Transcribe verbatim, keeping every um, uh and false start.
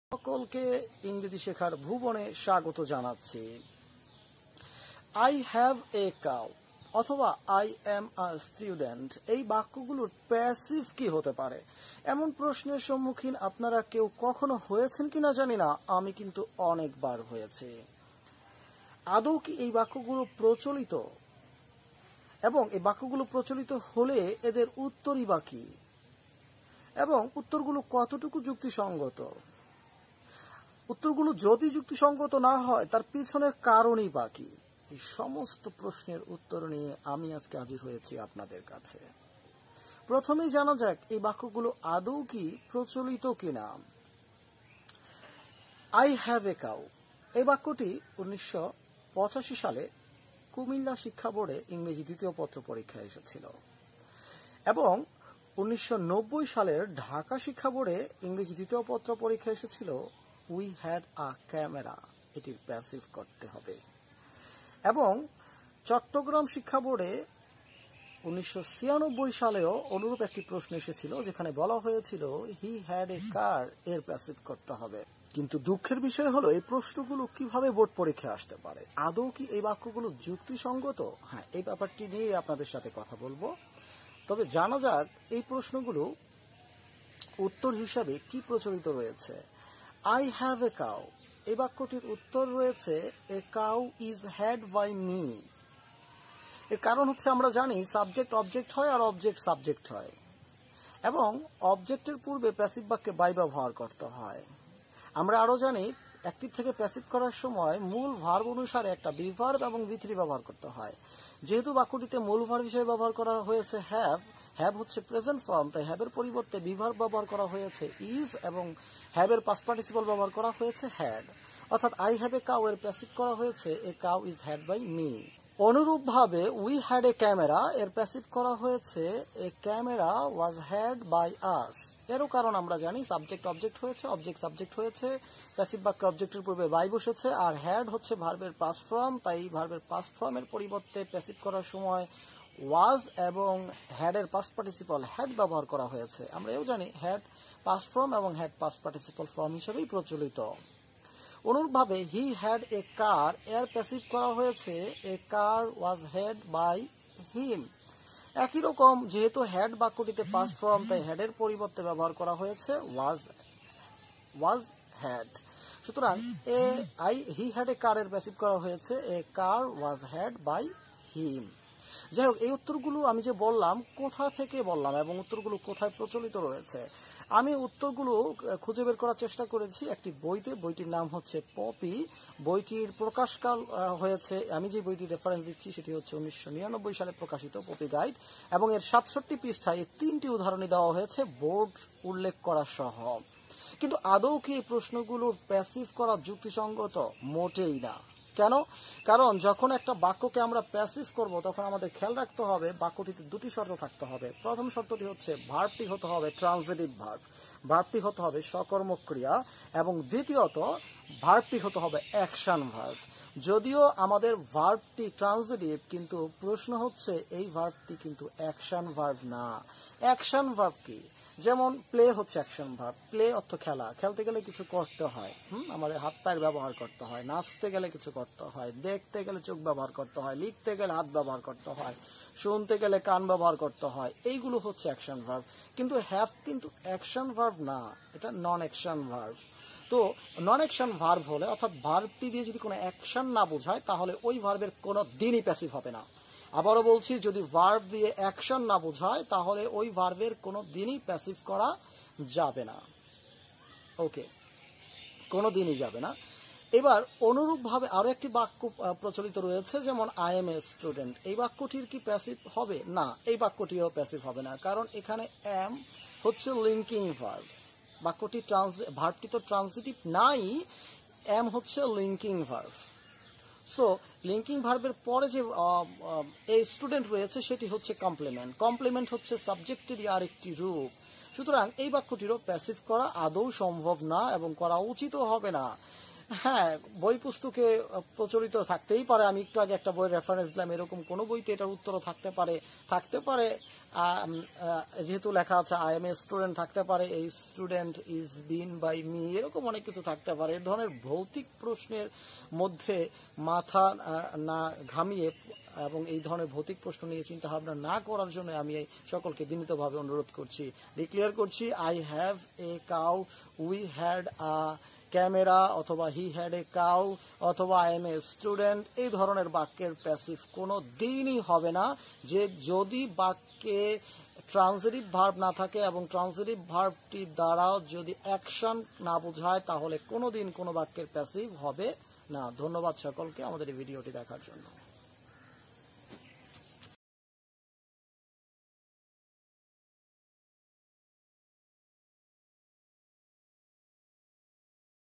সকলকে ইংরেজি শেখার ভুবনে স্বাগত জানাচ্ছি। আই হ্যাভ এ কাউ অথবা আই এম আ স্টুডেন্ট, এই বাক্যগুলোর প্যাসিভ কি হতে পারে? এমন প্রশ্নের সম্মুখীন আপনারা কেউ কখনো হয়েছেন কিনা জানি না, আমি কিন্তু অনেকবার হয়েছি। আদৌ কি এই বাক্যগুলো প্রচলিত? এবং এই বাক্যগুলো প্রচলিত হলে এদের উত্তরই বা কি, এবং উত্তরগুলো কতটুকু যুক্তিসঙ্গত? উত্তরগুলো যদি যুক্তিসঙ্গত না হয় তার পিছনের কারণই বা কি? এই সমস্ত প্রশ্নের উত্তর নিয়ে আমি আজকে হাজির হয়েছি আপনাদের কাছে। প্রথমেই জানা যাক এই বাক্যগুলো আদৌ কি প্রচলিত কিনা। আই হ্যাভ এ কাউ, এই বাক্যটি উনিশশো পঁচাশি সালে কুমিল্লা শিক্ষা বোর্ডে ইংরেজি দ্বিতীয় পত্র পরীক্ষায় এসেছিল, এবং উনিশশো নব্বই সালের ঢাকা শিক্ষা বোর্ডে ইংরেজি দ্বিতীয় পত্র পরীক্ষা এসেছিল উই হ্যাড আ ক্যামেরা, এটির প্যাসিভ করতে হবে। এবং চট্টগ্রাম শিক্ষা বোর্ডে উনিশশো ছিয়ানব্বই সালেও অনুরূপ একটি প্রশ্ন এসেছিল, যেখানে বলা হয়েছিল হি হ্যাড এ কার, এর প্যাসিভ করতে হবে। কিন্তু দুঃখের বিষয় হলো এই প্রশ্নগুলো কিভাবে বোর্ড পরীক্ষায় আসতে পারে? আদৌ কি এই বাক্যগুলো যুক্তিসঙ্গত? হ্যাঁ, এই ব্যাপারটি নিয়ে আপনাদের সাথে কথা বলবো। তবে জানা যাক এই প্রশ্নগুলো উত্তর হিসাবে কি প্রচলিত রয়েছে। আই হ্যাভ এ কাউ, এই বাক্যটির উত্তর রয়েছে a cow is had by me. এর কারণ হচ্ছে আমরা জানি সাবজেক্ট অবজেক্ট হয় আর অবজেক্ট সাবজেক্ট হয়, এবং অবজেক্টের পূর্বে প্যাসিভ বাক্যে বাই ব্যবহার করতে হয়। আমরা আরো জানি অ্যাক্টিভ থেকে প্যাসিভ করার সময় মূল ভার্ব অনুসারে একটা বি ভার্ব এবং বি থ্রি ব্যবহার করতে হয়। যেহেতু বাক্যটিতে মূল ভার্ব হিসেবে ব্যবহার করা হয়েছে হ্যাভ, হ্যাভ হচ্ছে প্রেজেন্ট ফর্ম, তাই হ্যাভের পরিবর্তে বি ভার্ব ব্যবহার করা হয়েছে ইজ, এবং হ্যাভের পাস্ট পার্টিসিপল ব্যবহার করা হয়েছে হ্যাড। অর্থাৎ আই হ্যাভ এ কাউ এর প্যাসিভ করা হয়েছে a cow is had by me. অনুরূপভাবে উই হ্যাড এ ক্যামেরা এর প্যাসিভ করা হয়েছে a camera was had by us. এরও কারণ আমরা জানি সাবজেক্ট অবজেক্ট হয়েছে, অবজেক্ট সাবজেক্ট হয়েছে, প্যাসিভ বাক্যে অবজেক্টের পূর্বে বাই বসেছে, আর হ্যাড হচ্ছে ভার্বের পাস্ট ফর্ম, তাই ভার্বের পাস্ট ফর্মের পরিবর্তে প্যাসিভ করার সময় ওয়াজ এবং হ্যাডের পাস্ট পার্টিসিপল হ্যাড ব্যবহার করা হয়েছে। আমরা এও জানি হ্যাড পাস্ট ফর্ম এবং হ্যাড পাস্ট পার্টিসিপল ফর্ম হিসেবেই প্রচলিত। অনুরূপভাবে হি হ্যাড এ কার এর প্যাসিভ করা হয়েছে এ কার ওয়াজ হ্যাড বাই হিম। একই রকম যেহেতু হ্যাড বাক্যটিতে পাস্ট ফর্ম, তাই হ্যাডের পরিবর্তে ব্যবহার করা হয়েছে ওয়াজ ওয়াজ হ্যাড। সুতরাং এ আই হি হ্যাড এ কার এর প্যাসিভ করা হয়েছে এ কার ওয়াজ হ্যাড বাই হিম। যাই হোক, এই উত্তরগুলো আমি যে বললাম কোথা থেকে বললাম এবং উত্তরগুলো কোথায় প্রচলিত রয়েছে, আমি উত্তরগুলো খুঁজে বের করার চেষ্টা করেছি একটি বইতে। বইটির নাম হচ্ছে পপি। বইটির প্রকাশকাল হয়েছে, আমি যে বইটির রেফারেন্স দিচ্ছি সেটি হচ্ছে উনিশশো নিরানব্বই সালে প্রকাশিত পপি গাইড, এবং এর সাতষট্টি পৃষ্ঠায় তিনটি উদাহরণই দেওয়া হয়েছে বোর্ড উল্লেখ করা সহ। কিন্তু আদৌ কি এই প্রশ্নগুলোর প্যাসিভ করা যুক্তিসঙ্গত? মোটেই না। কেন? কারণ যখন একটা বাক্যকে আমরা প্যাসিভ করব তখন আমাদের খেয়াল রাখতে হবে বাক্যটিতে দুটি শর্ত থাকতে হবে। প্রথম শর্তটি হচ্ছে ভার্বটি হতে হবে ট্রান্সিটিভ ভার্ব, ভার্বটি হতে হবে সকর্মক ক্রিয়া, এবং দ্বিতীয়ত ভার্বটি হতে হবে অ্যাকশন ভার্ব। যদিও আমাদের ভার্বটি ট্রান্সিটিভ, কিন্তু প্রশ্ন হচ্ছে এই ভার্বটি কিন্তু অ্যাকশন ভার্ব না। অ্যাকশন ভার্ব কি? যেমন প্লে হচ্ছে অ্যাকশন ভার্ব। প্লে অর্থ খেলা, খেলতে গেলে কিছু করতে হয়, হুম আমাদের হাত পায়ের ব্যবহার করতে হয়। নাচতে গেলে কিছু করতে হয়, দেখতে গেলে চোখ ব্যবহার করতে হয়, লিখতে গেলে হাত ব্যবহার করতে হয়, শুনতে গেলে কান ব্যবহার করতে হয়। এইগুলো হচ্ছে অ্যাকশন ভার্ব। কিন্তু হ্যাভ কিন্তু অ্যাকশন ভার্ব না, এটা নন অ্যাকশন ভার্ব। তো নন অ্যাকশন ভার্ব হলে, অর্থাৎ ভার্বটি দিয়ে যদি কোনো অ্যাকশন না বোঝায়, তাহলে ওই ভার্বের কোনো দিনই প্যাসিভ হবে না। আবারও বলছি, যদি ভার্ব দিয়ে অ্যাকশন না বোঝায় তাহলে ওই ভার্বের কোনো দিনই প্যাসিভ করা যাবে না। ওকে, কোনো দিনই যাবে না। এবার অনুরূপভাবে আরো একটি বাক্য প্রচলিত রয়েছে, যেমন আই এম এ স্টুডেন্ট। এই বাক্যটির কি প্যাসিভ হবে? না, এই বাক্যটিও প্যাসিভ হবে না, কারণ এখানে এম হচ্ছে লিঙ্কিং ভার্ব। বাক্যটি ট্রান্স ভার্বটি তো ট্রান্সিটিভ নাই, এম হচ্ছে লিঙ্কিং ভার্ব। সো লিঙ্কিং ভার্বের পরে যে এ স্টুডেন্ট রয়েছে সেটি হচ্ছে কমপ্লিমেন্ট। কমপ্লিমেন্ট হচ্ছে সাবজেক্টেরই আরেকটি রূপ। সুতরাং এই বাক্যটিরও প্যাসিভ করা আদৌ সম্ভব না এবং করা উচিতও হবে না। হ্যাঁ, বই পুস্তকে প্রচলিত থাকতেই পারে। আমি একটু আগে একটা বই রেফারেন্স দিলাম, এরকম কোনো বইতে এটার উত্তরও থাকতে পারে। থাকতে পারে যেহেতু লেখা আছে আই এম এ স্টুডেন্ট, থাকতে পারে এই student is been by me, এরকম অনেক কিছু থাকতে পারে। এ ধরনের ভৌতিক প্রশ্নের মধ্যে মাথা না ঘামিয়ে এবং এই ধরনের ভৌতিক প্রশ্ন নিয়ে চিন্তা ভাবনা না করার জন্য আমি সকলকে বিনীতভাবে অনুরোধ করছি, ডিক্লেয়ার করছি, I have a cow, we had a camera, অথবা হি হ্যাড এ কাউ, অথবা আই এম এ স্টুডেন্ট, এই ধরনের বাক্যের প্যাসিভ কোনো দিনই হবে না। যে যদি বাক্যে ট্রান্সিটিভ ভার্ব না থাকে এবং ট্রান্সিটিভ ভার্বটি দ্বারাও যদি অ্যাকশন না বোঝায়, তাহলে কোনো দিন কোনো বাক্যের প্যাসিভ হবে না। ধন্যবাদ সকলকে আমাদের এই ভিডিওটি দেখার জন্য।